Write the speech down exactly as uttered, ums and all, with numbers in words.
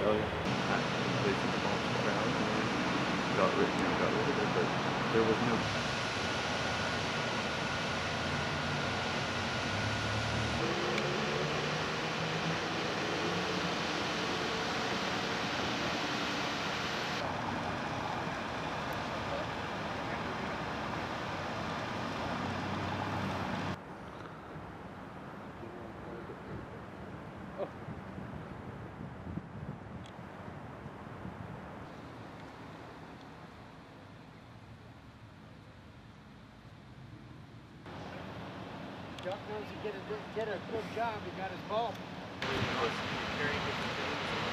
Oh yeah. I played some small around and then got rid, you know, got rid of it, but there was no. Chuck knows he did a, did a good job. He got his ball. Carrying different things.